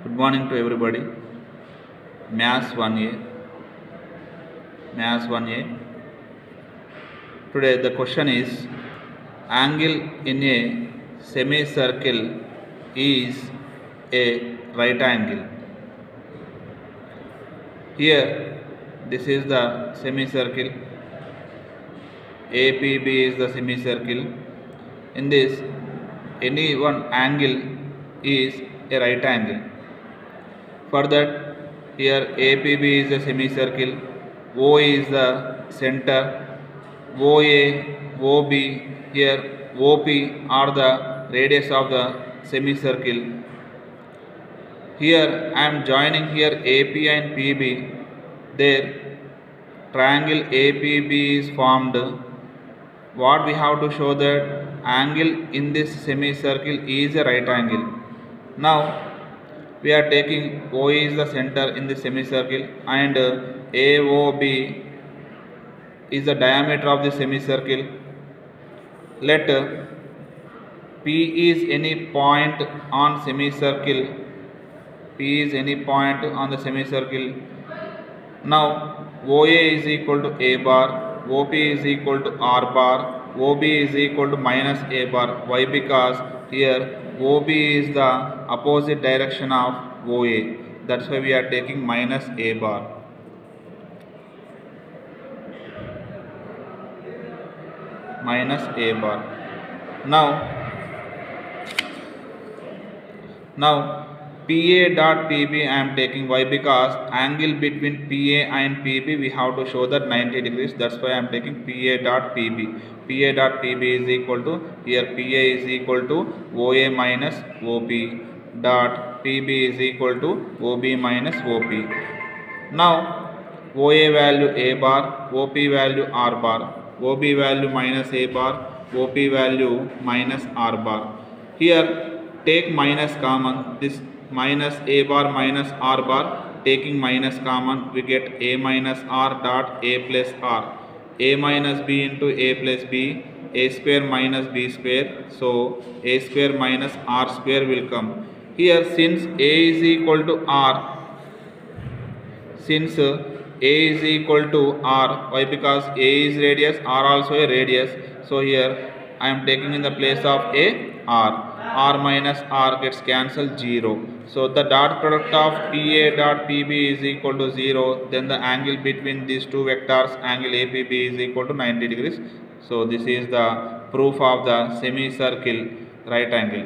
Good morning to everybody. Maths 1A. Maths 1A. Today the question is angle in a semicircle is a right angle. Here this is the semicircle. APB is the semicircle. In this any one angle is a right angle. For that, here APB is a semicircle, O is the center, OA, OB, here OP are the radius of the semicircle. Here I am joining here AP and PB. There triangle APB is formed. What we have to show that angle in this semicircle is a right angle. Now we are taking O is the center in the semicircle and AOB is the diameter of the semicircle. Let P is any point on semicircle. P is any point on the semicircle. Now OA is equal to A bar, OP is equal to R bar, OB is equal to minus A bar. Why? Because here OB is the opposite direction of OA. That's why we are taking minus A bar. Minus A bar. Now PA dot PB I am taking. Why? Because angle between PA and PB we have to show that 90 degrees. That's why I am taking PA dot PB. PA dot PB is equal to, here PA is equal to OA minus OP dot PB is equal to OB minus OP. Now OA value A bar, OP value R bar, OB value minus A bar, OP value minus R bar. Here take minus common. This minus A bar minus R bar, taking minus common we get A minus R dot A plus R. A minus B into A plus B, A square minus B square, so A square minus R square will come. Here since A is equal to R, since A is equal to R, why? Because A is radius, R also a radius, so here I am taking in the place of A R. R minus R gets cancelled, 0. So the dot product of PA dot PB is equal to 0. Then the angle between these two vectors, angle APB is equal to 90 degrees. So this is the proof of the semicircle right angle.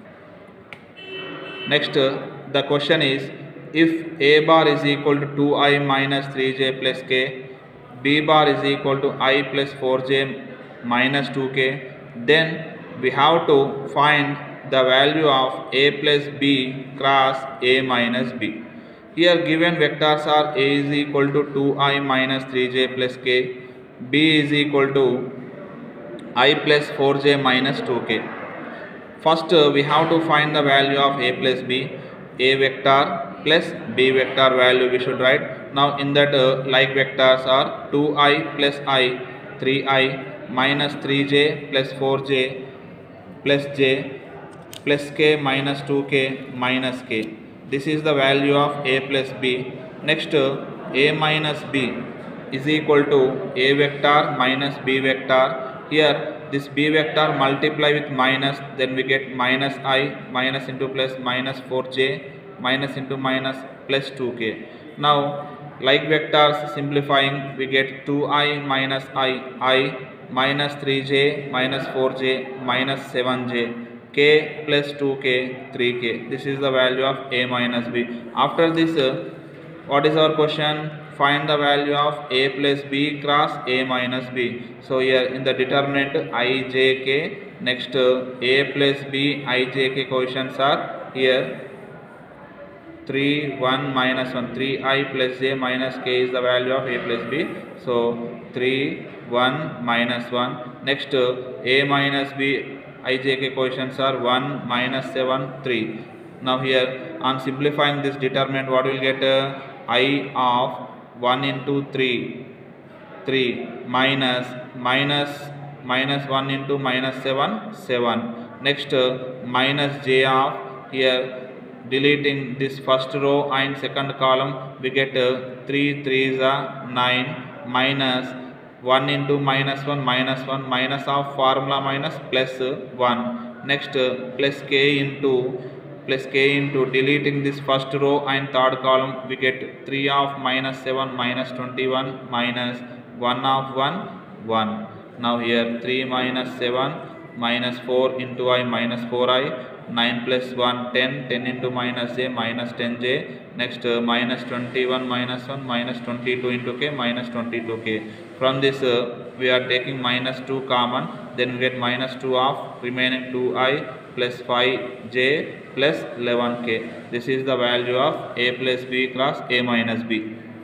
Next the question is, if A bar is equal to 2I minus 3J plus K, B bar is equal to I plus 4J minus 2K, then we have to find the value of A plus B cross A minus B. Here given vectors are A is equal to 2I minus 3J plus K, B is equal to I plus 4J minus 2K. First we have to find the value of A plus B. A vector plus B vector value we should write. Now in that like vectors are 2I plus I, 3I minus 3J plus 4J plus J plus K minus 2K minus K. This is the value of A plus B. Next A minus B is equal to A vector minus B vector. Here this B vector multiply with minus, then we get minus I, minus into plus minus 4J, minus into minus plus 2K. Now like vectors simplifying we get 2I minus I minus 3J minus 4J minus 7J, K plus 2K, 3K. This is the value of A minus B. After this what is our question? Find the value of A plus B cross A minus B. So here in the determinant IJK, next A plus B IJK coefficients are here 3, 1, minus 1, 3I plus J minus K is the value of A plus B. So 3, 1, minus 1. Next A minus B IJK coefficients are 1, minus 7, 3. Now here on simplifying this determinant what will get? I of 1 into 3 minus 1 into minus 7, 7. Next minus J of here deleting this first row and second column, we get 3 3s are 9 minus 1 into minus 1 minus of formula minus plus 1. Next plus k into deleting this first row and third column, we get 3 of minus 7 minus 21 minus 1 of 1 1. Now here 3 minus 7 minus 4 into I minus 4i, 9 plus 1 10, 10 into minus j minus 10j. Next minus 21 minus 1 minus 22 into k minus 22k. From this we are taking minus 2 common, then we get minus 2 of remaining 2i plus 5j plus 11k. This is the value of a plus b cross a minus b.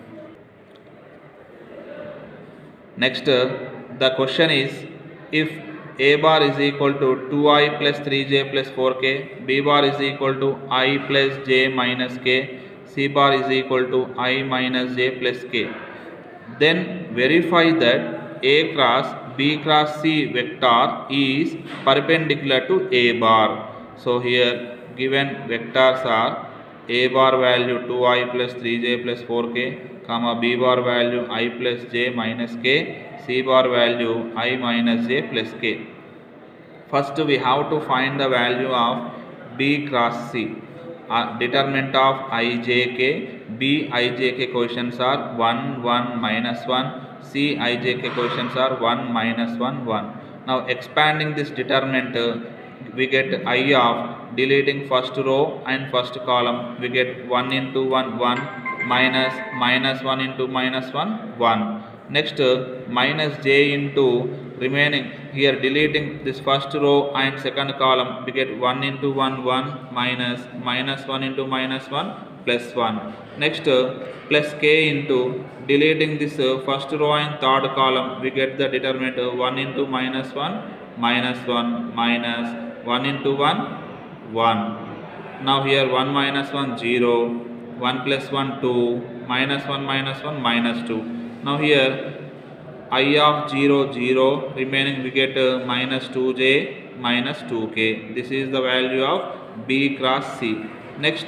Next the question is, if a bar is equal to 2i plus 3j plus 4k, b bar is equal to I plus j minus k, c bar is equal to I minus j plus k, then verify that a cross b cross c vector is perpendicular to a bar. So here given vectors are a bar value 2i plus 3j plus 4k, comma b bar value I plus j minus k, c bar value I minus j plus k. First we have to find the value of b cross c. Determinant of ijk, b ijk coefficients are 1 1 minus 1, c ijk coefficients are 1 minus 1 1. Now expanding this determinant, we get I of deleting first row and first column, we get 1 into 1 1 minus minus 1 into minus 1 1. Next minus j into remaining, here deleting this first row and second column, we get 1 into 1 1 minus minus 1 into minus 1 plus 1. Next plus k into deleting this first row and third column, we get the determinant 1 into minus 1 minus 1 minus 1 into 1 1. Now here 1 minus 1 0, 1 plus 1 2, minus 1 minus 1 minus 2. Now here I of 0 0, remaining we get minus 2j minus 2k. This is the value of b cross c. Next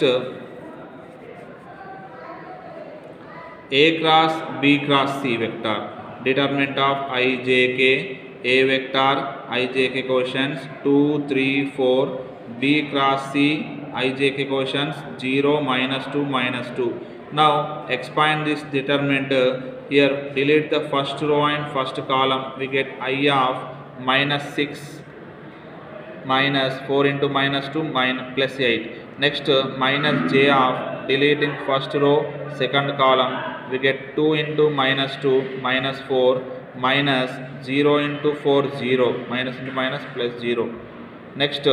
a cross b cross c vector. Determinant of ijk, a vector ijk coefficients 2 3 4, b cross c ijk coefficients 0 minus 2 minus 2. Now expand this determinant, here delete the first row and first column, we get I of minus 6 minus 4 into minus 2 minus plus 8. Next minus j of deleting first row second column, we get 2 into minus 2 minus 4 minus 0 into 4 0, minus into minus plus 0. Next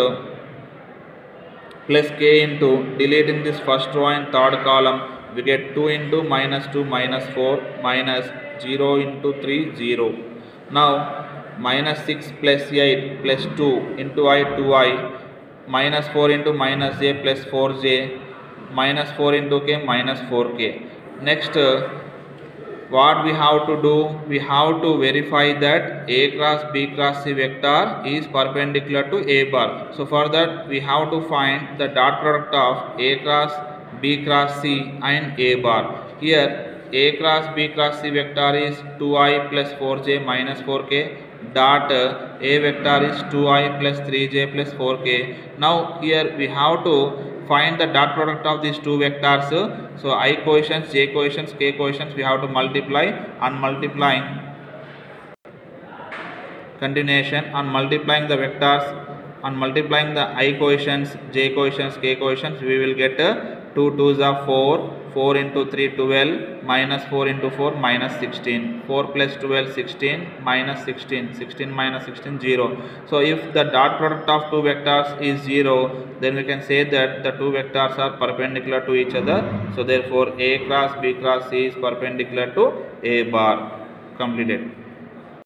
plus k into deleting this first row and third column, we get 2 into minus 2 minus 4 minus 0 into 3 0. Now minus 6 plus 8 plus 2 into I 2i, minus 4 into minus j plus 4j, minus 4 into k minus 4k. Next what we have to do, we have to verify that a cross b cross c vector is perpendicular to a bar. So for that we have to find the dot product of a cross b cross c and a bar. Here a cross b cross c vector is 2i plus 4j minus 4k, dot a vector is 2i plus 3j plus 4k. Now here we have to find the dot product of these two vectors. So I coefficients, j coefficients, k coefficients, we have to multiply. On multiplying, continuation, on multiplying the vectors, on multiplying the I coefficients, j coefficients, k coefficients, we will get 2 2s are 4, 4 into 3 12, minus 4 into 4 minus 16, 4 plus 12 16, minus 16, 16 minus 16 0. So if the dot product of two vectors is 0, then we can say that the two vectors are perpendicular to each other. So therefore a cross b cross c is perpendicular to a bar. Completed.